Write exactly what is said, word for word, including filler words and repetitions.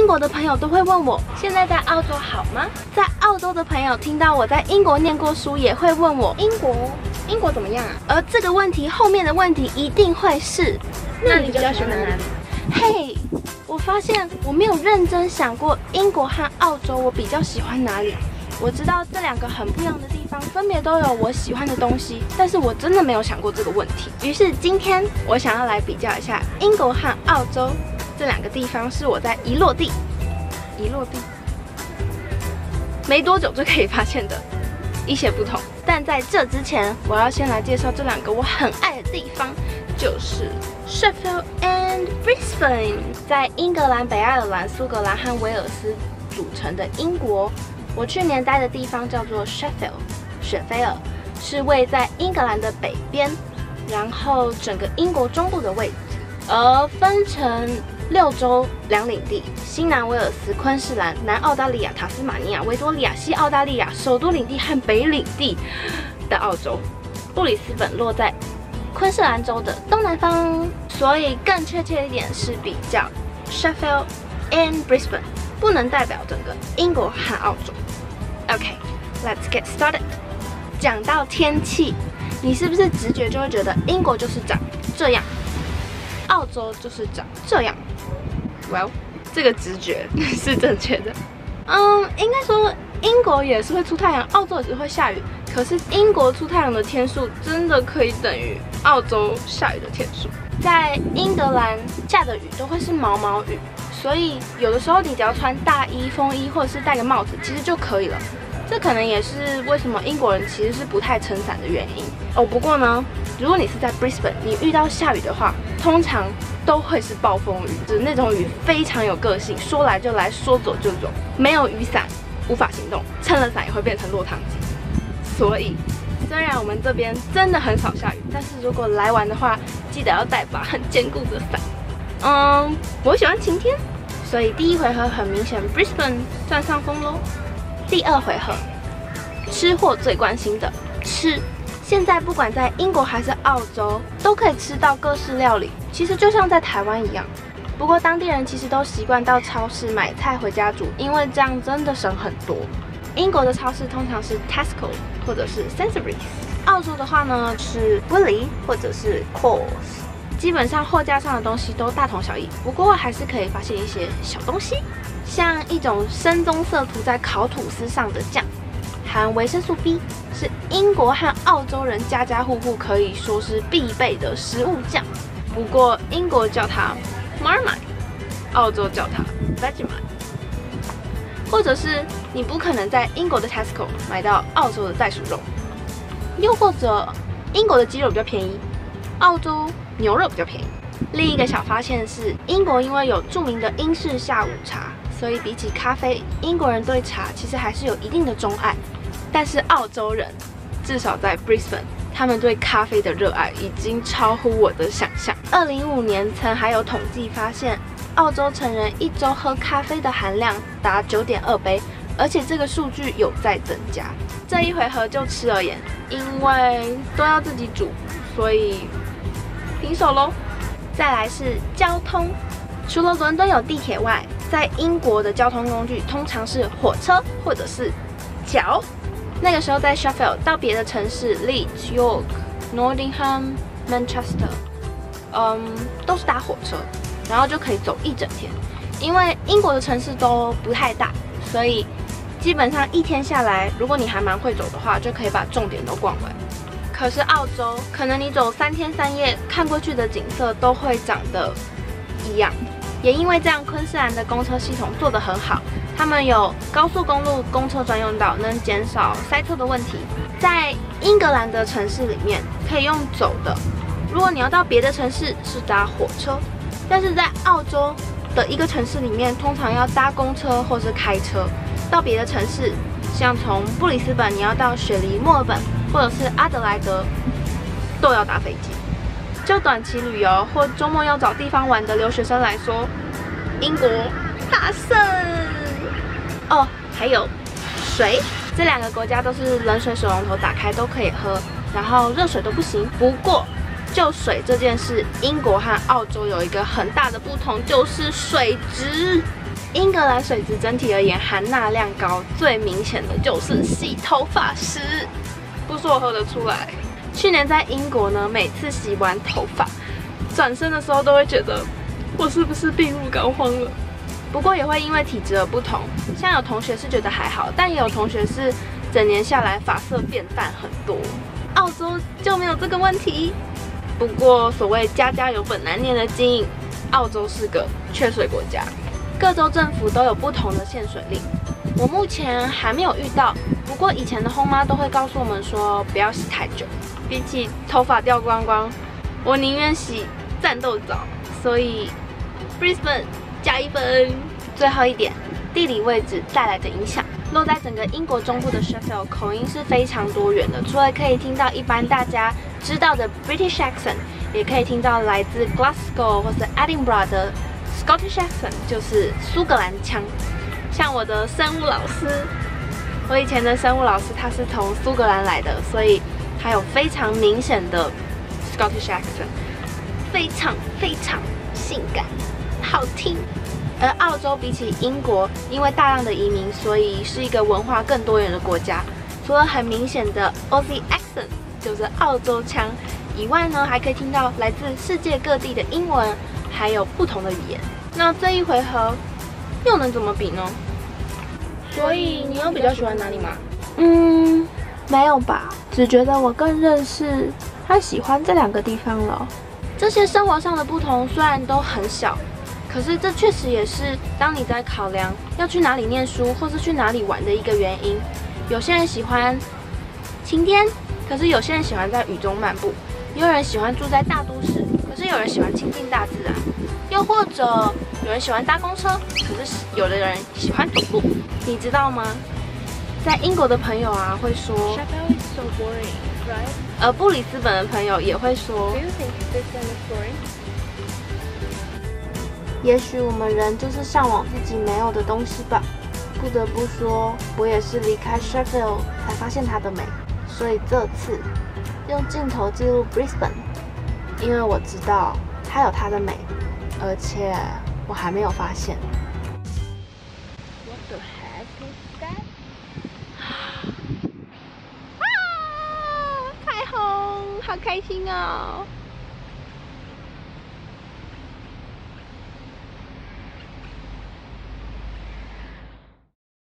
英国的朋友都会问我，现在在澳洲好吗？在澳洲的朋友听到我在英国念过书，也会问我英国英国怎么样啊？而这个问题后面的问题一定会是， 那你比较喜欢哪里？ 嘿，我发现我没有认真想过英国和澳洲我比较喜欢哪里。我知道这两个很不一样的地方，分别都有我喜欢的东西，但是我真的没有想过这个问题。于是今天我想要来比较一下英国和澳洲这两个地方，是我在一落地一落地没多久就可以发现的一些不同。但在这之前，我要先来介绍这两个我很爱的地方，就是 Sheffield and Brisbane。在英格兰、北爱尔兰、苏格兰和威尔斯组成的英国，我去年待的地方叫做 Sheffield， 雪菲尔，是位在英格兰的北边，然后整个英国中部的位置，而分成六州两领地：新南威尔斯、昆士兰、南澳大利亚、塔斯马尼亚、维多利亚、西澳大利亚、首都领地和北领地的澳洲。布里斯本落在昆士兰州的东南方，所以更确切一点是比较 Sheffield and Brisbane， 不能代表整个英国和澳洲。OK，let's get started。讲到天气，你是不是直觉就会觉得英国就是长这样，澳洲就是长这样 ？Well， 这个直觉是正确的。嗯，应该说英国也是会出太阳，澳洲也是会下雨。可是英国出太阳的天数真的可以等于澳洲下雨的天数。在英格兰下的雨都会是毛毛雨，所以有的时候你只要穿大衣、风衣或者是戴个帽子，其实就可以了。这可能也是为什么英国人其实是不太撑伞的原因哦。不过呢，如果你是在 Brisbane， 你遇到下雨的话，通常都会是暴风雨，就是那种雨非常有个性，说来就来，说走就走，没有雨伞无法行动，撑了伞也会变成落汤鸡。所以，虽然我们这边真的很少下雨，但是如果来玩的话，记得要带把很坚固的伞。嗯，我喜欢晴天，所以第一回合很明显 Brisbane 占上风咯。第二回合，吃货最关心的吃。现在不管在英国还是澳洲，都可以吃到各式料理，其实就像在台湾一样。不过当地人其实都习惯到超市买菜回家煮，因为这样真的省很多。英国的超市通常是 Tesco 或者是 Sainsbury's， 澳洲的话呢是 Woolies 或者是 Coles。基本上货架上的东西都大同小异，不过还是可以发现一些小东西，像一种深棕色涂在烤吐司上的酱，含维生素 B， 是英国和澳洲人家家户户可以说是必备的食物酱。不过英国叫它 Marmite， 澳洲叫它 Vegemite。或者是你不可能在英国的 Tesco 买到澳洲的袋鼠肉，又或者英国的鸡肉比较便宜，澳洲牛肉比较便宜。另一个小发现是，英国因为有著名的英式下午茶，所以比起咖啡，英国人对茶其实还是有一定的钟爱。但是澳洲人，至少在 Brisbane， 他们对咖啡的热爱已经超乎我的想象。二零一五年曾还有统计发现，澳洲成人一周喝咖啡的含量达 九点二杯，而且这个数据有在增加。这一回合就吃而言，因为都要自己煮，所以平手咯。再来是交通，除了伦敦有地铁外，在英国的交通工具通常是火车或者是桥。那个时候在 Sheffield 到别的城市 Leeds、York、Nottingham、Manchester， 嗯，都是搭火车。然后就可以走一整天，因为英国的城市都不太大，所以基本上一天下来，如果你还蛮会走的话，就可以把重点都逛完。可是澳洲，可能你走三天三夜，看过去的景色都会长得一样。也因为这样，昆士兰的公车系统做得很好，他们有高速公路公车专用道，能减少塞车的问题。在英格兰的城市里面，可以用走的；如果你要到别的城市，是搭火车。但是在澳洲的一个城市里面，通常要搭公车或是开车到别的城市，像从布里斯本你要到雪梨、墨尔本或者是阿德莱德，都要搭飞机。就短期旅游或周末要找地方玩的留学生来说，英国大胜哦。还有水，这两个国家都是冷水水龙头打开都可以喝，然后热水都不行。不过就水这件事，英国和澳洲有一个很大的不同，就是水质。 英格兰水质整体而言含钠量高，最明显的就是洗头发时，不说我喝得出来。去年在英国呢，每次洗完头发，转身的时候都会觉得我是不是病入膏肓了。不过也会因为体质而不同，像有同学是觉得还好，但也有同学是整年下来发色变淡很多。澳洲就没有这个问题。不过所谓家家有本难念的经，澳洲是个缺水国家。各州政府都有不同的限水令，我目前还没有遇到。不过以前的后妈都会告诉我们说，不要洗太久。比起头发掉光光，我宁愿洗战斗澡。所以 Brisbane 加一分。最后一点，地理位置带来的影响。落在整个英国中部的 Sheffield 口音是非常多元的，除了可以听到一般大家知道的 British accent， 也可以听到来自 Glasgow 或是 Edinburgh 的Scottish accent， 就是苏格兰腔。像我的生物老师，我以前的生物老师他是从苏格兰来的，所以他有非常明显的 Scottish accent， 非常非常性感，好听。而澳洲比起英国，因为大量的移民，所以是一个文化更多元的国家。除了很明显的 Aussie accent， 就是澳洲腔以外呢，还可以听到来自世界各地的英文，还有不同的语言。那这一回合又能怎么比呢？ 所以你有比较喜欢哪里吗？ 嗯，没有吧，只觉得我更认识和喜欢这两个地方了。这些生活上的不同虽然都很小，可是这确实也是当你在考量要去哪里念书或是去哪里玩的一个原因。有些人喜欢晴天，可是有些人喜欢在雨中漫步；也有人喜欢住在大都市，可是有人喜欢亲近大自然；又或者有人喜欢搭公车，可是有的人喜欢走路。你知道吗？在英国的朋友啊会说 Sheffield is so boring, right? 而布里斯本的朋友也会说 Do you think Brisbane is boring? 也许我们人就是向往自己没有的东西吧。不得不说，我也是离开 Sheffield 才发现它的美，所以这次用镜头记录 Brisbane， 因为我知道它有它的美，而且我还没有发现。 What the heck is that? 啊！彩虹，好开心哦！